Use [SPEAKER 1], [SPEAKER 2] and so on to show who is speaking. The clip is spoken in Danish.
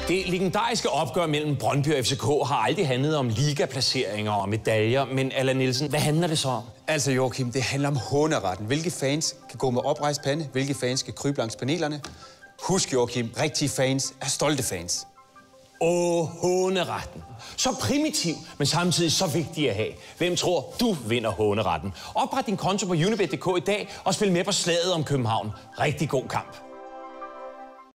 [SPEAKER 1] Det legendariske opgør mellem Brøndby og FCK har aldrig handlet om ligaplaceringer og medaljer, men Allan Nielsen, hvad handler det så om?
[SPEAKER 2] Altså Joachim, det handler om håneretten. Hvilke fans kan gå med oprejst pande? Hvilke fans skal krybe langs panelerne? Husk Joachim, rigtige fans er stolte fans.
[SPEAKER 1] Håneretten. Så primitiv, men samtidig så vigtig at have. Hvem tror du vinder håneretten? Opret din konto på Unibet.dk i dag og spil med på slaget om København. Rigtig god kamp.